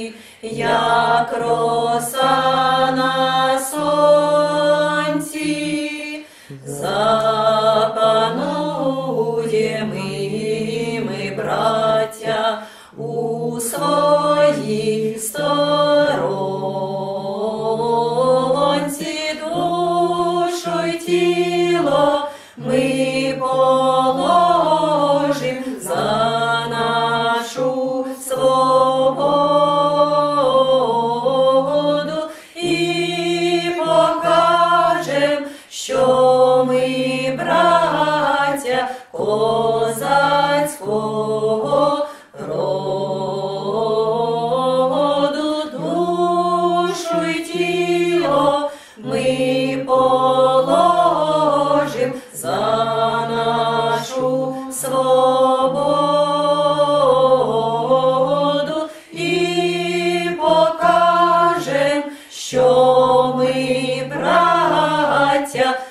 як роса на сонці, запануємо ми, браття, у своїй сторонці, душу й тіло ми положим за нашу свободу і покажем, що ми браття козацького роду, душу й тіло ми положим за нашу свободу і покажем, що ми браття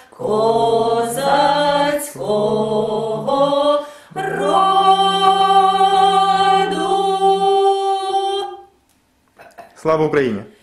козацького роду. Слава Україні!